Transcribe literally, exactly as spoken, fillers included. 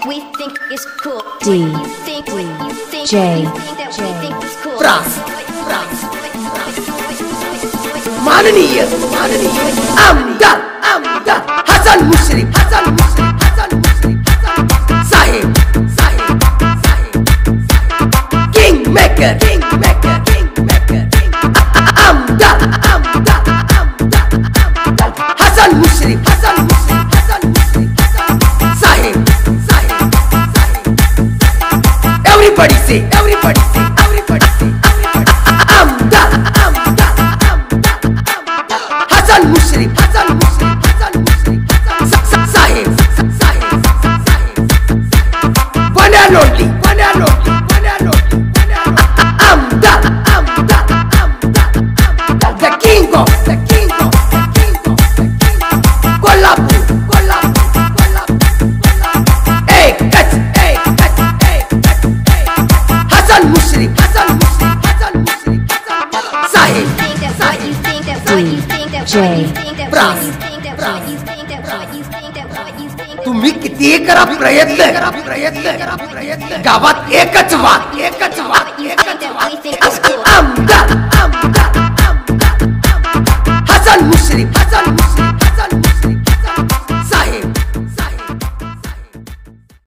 we think is cool. D J Pras माननीय माननीय आमदार आमदार हसन मुश्रिफ हसन मुश्रिफ हसन मुश्रिफ साहेब साहेब साहेब king maker king maker king maker आमदार आमदार आमदार हसन मुश्रिफ हसन मुश्रिफ हसन मुश्रिफ साहेब साहेब साहेब everybody say everybody say everybody say आमदार आमदार Hasan Musrif, Hasan Musrif, Hasan Musrif, Saheb, Saheb, Saheb, one and only, one and only, one and only, Amdar, Amdar, Amdar, the king of, the king of, the king of, the king of, Kolhapur, Kolhapur, Kolhapur, hey, catch, hey, catch, hey, catch, hey, Hasan Musrif, Hasan Musrif, Hasan Musrif, Saheb, Saheb, J Pras तुम्ही किती करा प्रयत्न करा प्रयत्न करा प्रयत्न गावात एकच वाद एकच वाद एकच वाद आमदार